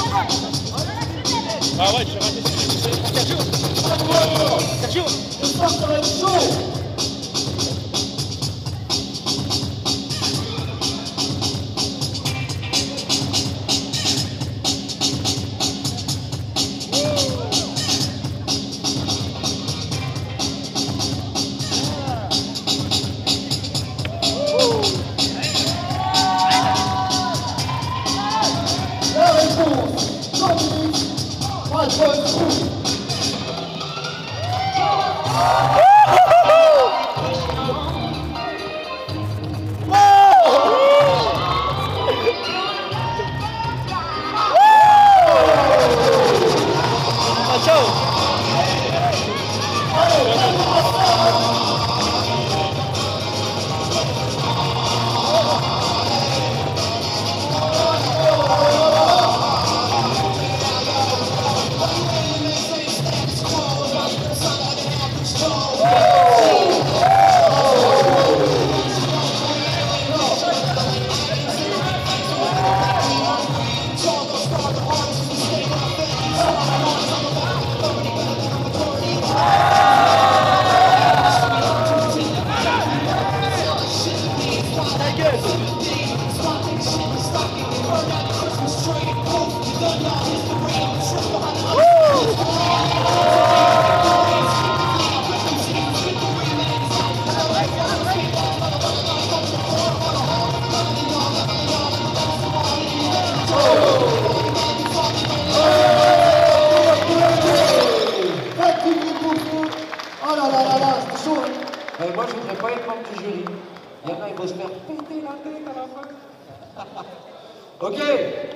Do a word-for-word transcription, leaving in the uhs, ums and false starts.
Ah ouais, j'ai raté ce Sergio. Sergio. Ça va être chaud. La réponse, Jean-Philippe, Alphonse Roux. Oh là là là là, c'est chaud. Euh, moi, je voudrais pas être membre du jury. Il y en a, ils vont se faire péter la tête à la fin. Ok.